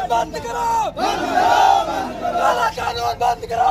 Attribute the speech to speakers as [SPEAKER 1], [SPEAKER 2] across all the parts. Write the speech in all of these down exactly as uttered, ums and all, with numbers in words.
[SPEAKER 1] बंद करो, काला कानून बंद करो।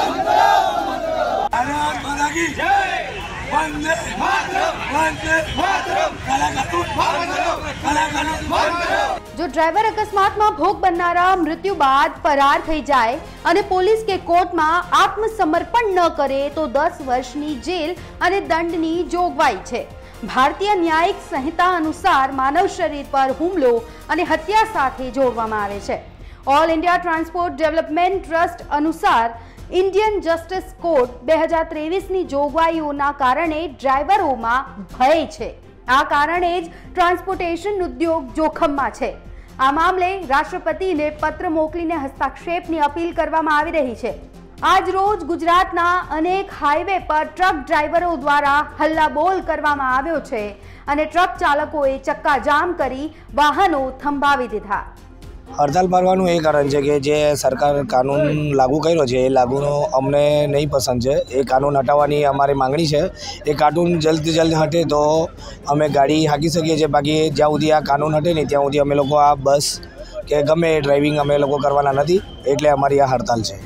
[SPEAKER 1] भारत माता की जय, वंदे मातरम, वंदे मातरम, काला कानून बंद करो, काला कानून बंद करो।
[SPEAKER 2] जो ड्राइवर अकस्मात में भोग बननारा मृत्यु बाद फरार थई जाए अने पोलीस के कोर्ट में आत्मसमर्पण न करे तो दस वर्षनी जेल अने दंडनी जोगवाई छे। भारतीय न्यायिक संहिता अनुसार मानव शरीर पर हुमलो अने हत्या साथे जोड़वामां आवे छे। All India Transport Development Trust अनुसार इंडियन जस्टिस कोड બે હજાર ત્રેવીસ ની જોગવાઈઓના કારણે ડ્રાઈવરોમાં ભય છે। આ કારણે જ ટ્રાન્સપોર્ટેશન ઉદ્યોગ જોખમમાં છે। આ મામલે રાષ્ટ્રપતિને પત્ર મોકલીને હસ્તક્ષેપની અપીલ કરવામાં આવી રહી છે। આજ રોજ ગુજરાતના અનેક હાઈવે પર ટ્રક ડ્રાઈવરો દ્વારા હલ્લાબોલ કરવામાં આવ્યો છે અને ટ્રક ચાલકોએ ચક્કાજામ કરી વાહનો થંભાવી દીધા।
[SPEAKER 3] हड़ताल मारवानुं ए कारण है कि जे सरकार कानून लागू कर्यो छे ए लागूनो अमने नहीं पसंद है। ए कानून हटाववानी अमारी मांगणी है। ए कानून जल्द से जल्द हटे तो अमे गाड़ी हाकी सकीए छीए। बाकी ज्यां सुधी आ कानून हटे नहीं त्यां सुधी अमे लोको आ बस के गमे ड्राइविंग अमे लोको करवाना नथी, एटले अमारी आ हड़ताल है।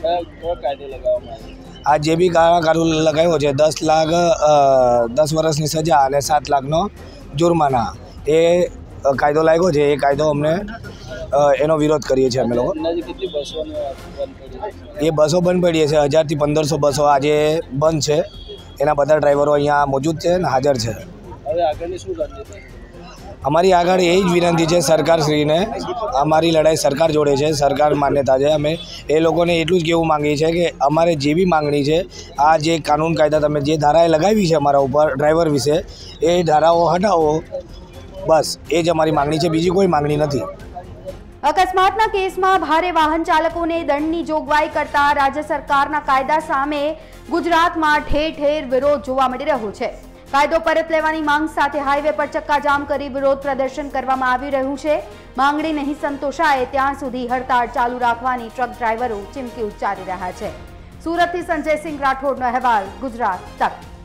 [SPEAKER 3] आ जे बी कानून लगाव्यो छे दस लाख दस वर्षनी सजा अने सात लाखनो जुर्माना ए कायदो लाग्यो छे। ए कायदो अमने एनो विरोध करीए छे। अमे लोग ये बसों बंद पड़ी है। हज़ार थी पंदर सौ बसों आज बंद है। एना बधा ड्राइवरो अहींया मौजूद है ने हाजर है। अमारी आगळ ए ज विनंती है सरकारश्री ने, अमारी लड़ाई सरकार जोड़े है, सरकार मान्यता है। अमे ए लोकोने एटलुं ज कहेवुं मांगीए छीए कि अमारे जे बी मांगणी है आ जे कानून कायदा तमे जे धाराए लगावी है अमारा उपर ड्राइवर विषे ए धाराओ हटावो, बस ए ज अमारी मांगणी है, बीजी कोई मांगणी नथी।
[SPEAKER 2] अकस्मातना केसमां भारे वाहन चालकोने दंडनी जोगवाई करता राज्य सरकारना कायदा सामे गुजरातमां ठेर ठेर विरोध जोवा मळी रह्यो छे। कायदो परत लेवानी मांग साथे हाईवे पर चक्काजाम करी विरोध प्रदर्शन करवामां आवी रह्युं छे। मांगणी नहीं संतोषाय त्यां सुधी हड़ताल चालू राखवानी ट्रक ड्राइवरो चीमकी उच्चारी रह्या छे। सूरतथी संजय सिंह राठोडनो अहेवाल, गुजरात तक।